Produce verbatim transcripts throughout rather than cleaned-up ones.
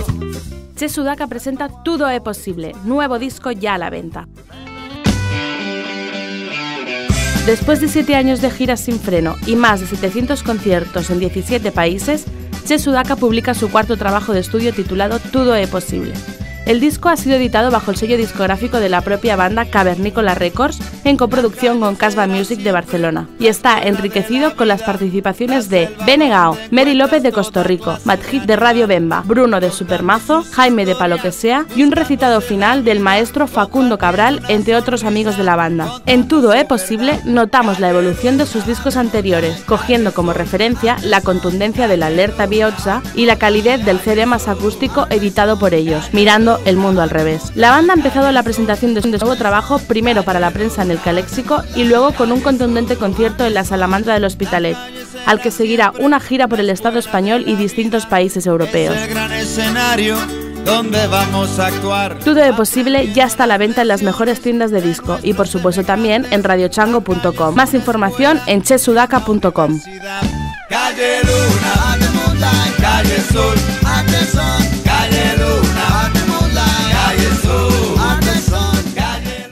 Che Sudaka presenta Todo é posible, nuevo disco ya a la venta. Después de siete años de giras sin freno y más de setecientos conciertos en diecisiete países, Che Sudaka publica su cuarto trabajo de estudio titulado Todo é posible. El disco ha sido editado bajo el sello discográfico de la propia banda Cavernícola Records en coproducción con Casbah Music de Barcelona y está enriquecido con las participaciones de Bene Gao, Mary López de Costa Rica, Madhit de Radio Bemba, Bruno de Supermazo, Jaime de Palo que Sea y un recitado final del maestro Facundo Cabral, entre otros amigos de la banda. En Todo é posible notamos la evolución de sus discos anteriores, cogiendo como referencia la contundencia de la Alerta Biotza y la calidez del C D más acústico editado por ellos, mirando el mundo al revés. La banda ha empezado la presentación de su nuevo trabajo primero para la prensa en el Caléxico y luego con un contundente concierto en la Salamandra del Hospitalet, al que seguirá una gira por el Estado español y distintos países europeos. ¿Dónde vamos a actuar? Todo é posible ya está a la venta en las mejores tiendas de disco y por supuesto también en radio chango punto com. Más información en che sudaka punto com. Calle Luna, calle Sol, calle Luna, calle Sol, calle...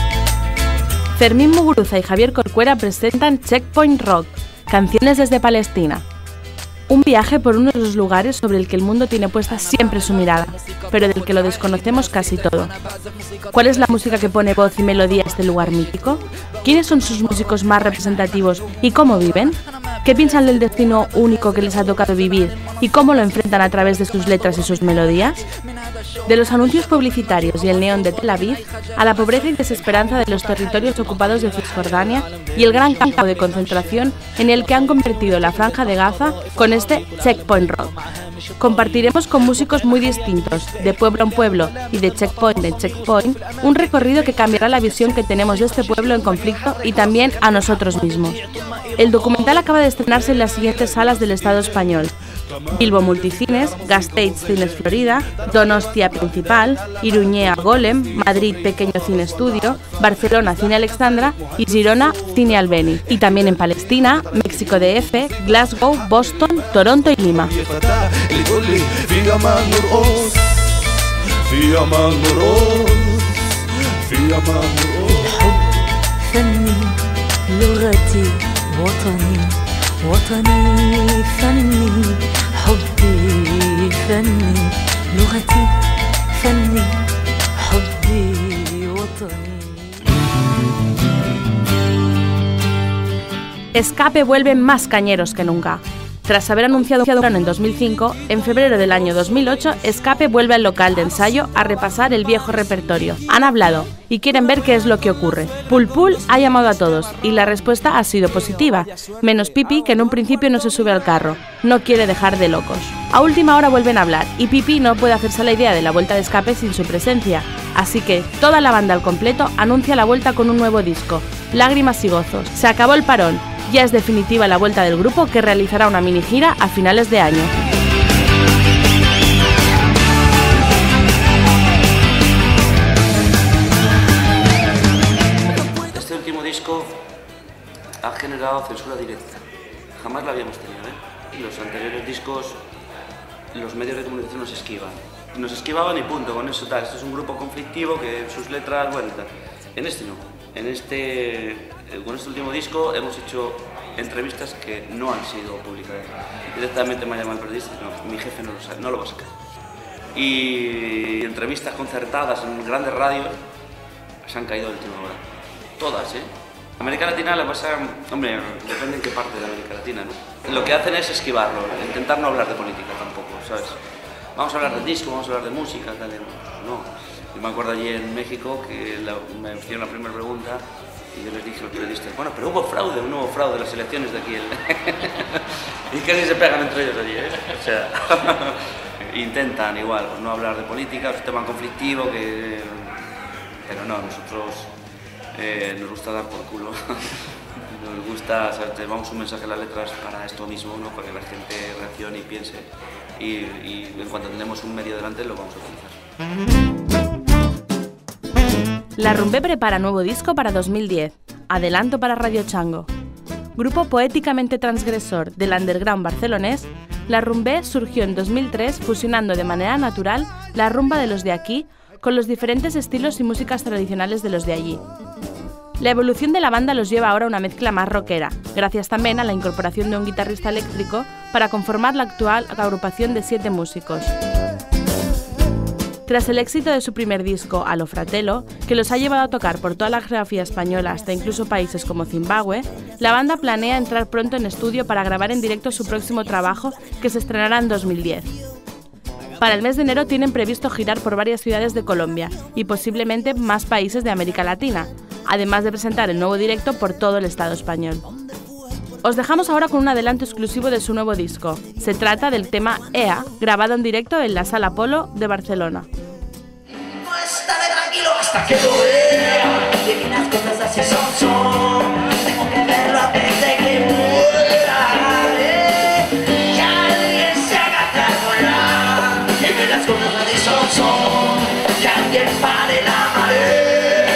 Fermín Muguruza y Javier Corcuera presentan Checkpoint Rock, canciones desde Palestina. Un viaje por uno de los lugares sobre el que el mundo tiene puesta siempre su mirada, pero del que lo desconocemos casi todo. ¿Cuál es la música que pone voz y melodía a este lugar mítico? ¿Quiénes son sus músicos más representativos y cómo viven? ¿Qué piensan del destino único que les ha tocado vivir y cómo lo enfrentan a través de sus letras y sus melodías? De los anuncios publicitarios y el neón de Tel Aviv a la pobreza y desesperanza de los territorios ocupados de Cisjordania y el gran campo de concentración en el que han convertido la Franja de Gaza con este Checkpoint Rock. Compartiremos con músicos muy distintos, de pueblo en pueblo y de checkpoint en checkpoint, un recorrido que cambiará la visión que tenemos de este pueblo en conflicto y también a nosotros mismos. El documental acaba de estrenarse en las siguientes salas del Estado español: Bilbo Multicines, Gasteiz Cines Florida, Donostia Principal, Iruñea Golem, Madrid Pequeño Cine Estudio, Barcelona Cine Alexandra y Girona Cine Albeni. Y también en Palestina, México D F, Glasgow, Boston, Toronto y Lima. وطني فني حبي فني لغتي فني حبي وطني. Escape vuelven más cañeros que nunca. Tras haber anunciado en dos mil cinco, en febrero del año dos mil ocho, Escape vuelve al local de ensayo a repasar el viejo repertorio. Han hablado y quieren ver qué es lo que ocurre. Pul Pul ha llamado a todos y la respuesta ha sido positiva, menos Pipi, que en un principio no se sube al carro, no quiere dejar de locos. A última hora vuelven a hablar y Pipi no puede hacerse la idea de la vuelta de Escape sin su presencia, así que toda la banda al completo anuncia la vuelta con un nuevo disco, Lágrimas y Gozos. Se acabó el parón. Ya es definitiva la vuelta del grupo, que realizará una mini gira a finales de año. Este último disco ha generado censura directa. Jamás la habíamos tenido, ¿eh? Los anteriores discos, los medios de comunicación nos esquivan. Nos esquivaban y punto, con eso tal. Esto es un grupo conflictivo que sus letras, bueno, tal. En este no. En este, con este último disco hemos hecho entrevistas que no han sido publicadas. Directamente me ha llamado el periodista y no, mi jefe no lo, sabe, no lo va a sacar. Y entrevistas concertadas en grandes radios se han caído de última hora. Todas, ¿eh? América Latina la pasa, hombre, depende en qué parte de América Latina, ¿no? Lo que hacen es esquivarlo, intentar no hablar de política tampoco, ¿sabes? Vamos a hablar de disco, vamos a hablar de música, tal, no. Yo me acuerdo allí en México que la, me hicieron la primera pregunta y yo les dije a los periodistas, bueno, pero hubo fraude, un nuevo fraude de las elecciones de aquí. Y que ni se pegan entre ellos allí, ¿eh? O sea, intentan igual, pues, no hablar de política, es un tema conflictivo, que... pero no, nosotros eh, nos gusta dar por culo. Nos gusta, ¿sabes? Llevamos un mensaje en las letras para esto mismo, ¿no? Para que la gente reaccione y piense. Y, y en cuanto tenemos un medio delante lo vamos a utilizar. La Rumbe prepara nuevo disco para dos mil diez. Adelanto para Radio Chango. Grupo poéticamente transgresor del underground barcelonés, la rumbé surgió en dos mil tres fusionando de manera natural la rumba de los de aquí con los diferentes estilos y músicas tradicionales de los de allí. La evolución de la banda los lleva ahora a una mezcla más rockera, gracias también a la incorporación de un guitarrista eléctrico para conformar la actual agrupación de siete músicos. Tras el éxito de su primer disco, A lo Fratello, que los ha llevado a tocar por toda la geografía española hasta incluso países como Zimbabue, la banda planea entrar pronto en estudio para grabar en directo su próximo trabajo, que se estrenará en dos mil diez. Para el mes de enero tienen previsto girar por varias ciudades de Colombia y posiblemente más países de América Latina, además de presentar el nuevo directo por todo el Estado español. Os dejamos ahora con un adelanto exclusivo de su nuevo disco. Se trata del tema E A, grabado en directo en la Sala Apolo de Barcelona. No estaré tranquilo hasta que lo vea, de que las cosas así son, son. Tengo que verlo antes de que muera, eh. Que alguien se haga cargo ya, de que las cosas así son, son. Que alguien pare la marea.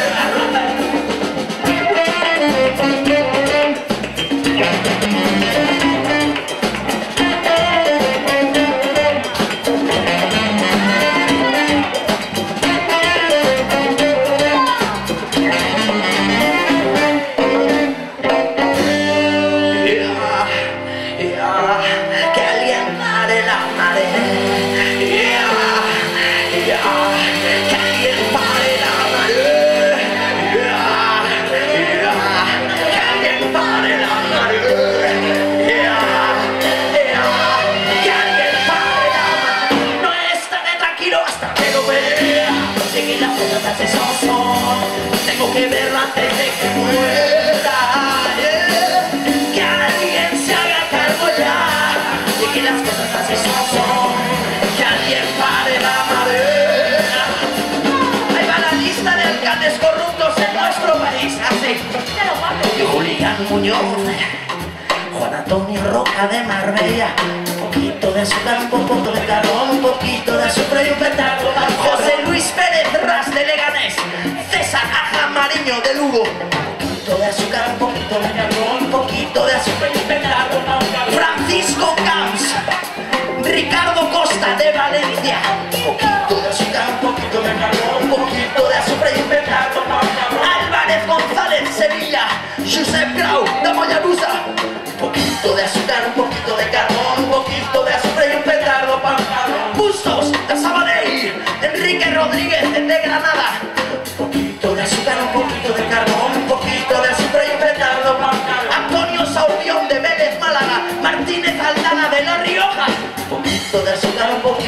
Tengo que verlo antes de que muera, yeah. Que alguien se haga cargo ya, de que las cosas así son, son. Que alguien pare la madera. Ahí va la lista de alcaldes corruptos en nuestro país, así. Julián Muñoz, Juan Antonio Roca de Marbella, un poquito de azúcar, un poco de carbón, un poquito de azúcar y un petardo. José Luis Pérez Ras de Leganés, César Aja Mariño de Lugo, un poquito de azúcar, un poquito de carbón, un poquito de azúcar y un petardo. Francisco Camps, Ricardo Costa de Valencia, un poquito de azúcar, un poquito de carbón, un poquito de azúcar y un petardo. Álvarez González Sevilla, Josep Grau de Mollerussa, un poquito de azúcar, un poquito de carbón, un poquito de azúcar y un petardo. Bustos de Sabadell, Enrique Rodríguez de Granada, un poquito de azúcar, un poquito de carbón, un poquito de azúcar y un petardo. Antonio Saurión de Vélez Málaga, Martínez Aldana de La Rioja, un poquito de azúcar, un poquito